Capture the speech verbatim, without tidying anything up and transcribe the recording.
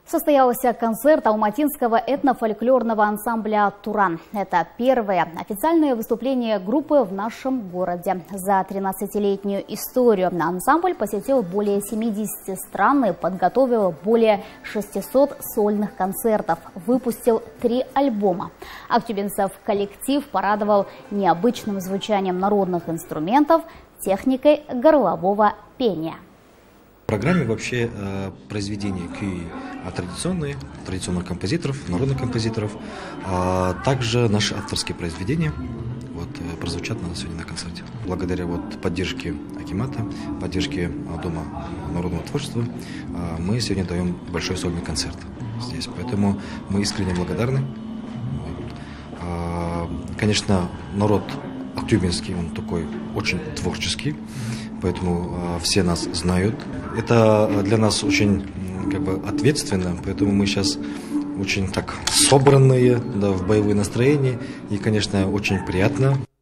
Состоялся концерт алматинского этнофольклорного ансамбля «Туран». Это первое официальное выступление группы в нашем городе. За тринадцатилетнюю историю ансамбль посетил более семидесяти стран и подготовил более шестисот сольных концертов. Выпустил три альбома. Актюбинцев коллектив порадовал необычным звучанием народных инструментов, техникой горлового пения. В программе вообще э, произведения кюи традиционные, традиционных композиторов, народных композиторов, а также наши авторские произведения вот, прозвучат на сегодня на концерте. Благодаря вот, поддержке Акимата, поддержке Дома народного творчества э, мы сегодня даем большой сольный концерт здесь. Поэтому мы искренне благодарны. Вот. А, конечно, народ актюбинский, он такой очень творческий. Поэтому э, все нас знают. Это для нас очень как бы ответственно, поэтому мы сейчас очень так собранные, да, в боевое настроение. И, конечно, очень приятно.